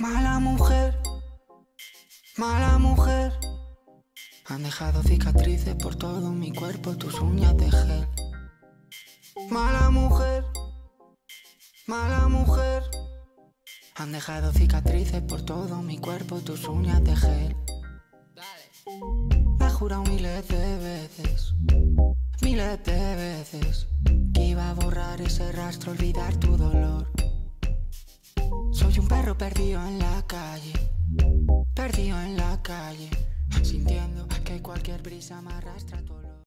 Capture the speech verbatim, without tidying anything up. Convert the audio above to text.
Mala mujer, mala mujer. Han dejado cicatrices por todo mi cuerpo, tus uñas de gel. Mala mujer, mala mujer. Han dejado cicatrices por todo mi cuerpo, tus uñas de gel. Me he jurado miles de veces, miles de veces, que iba a borrar ese rastro, olvidar tu dolor. Soy un perro perdido en la calle, perdido en la calle, sintiendo que cualquier brisa me arrastra tu olor.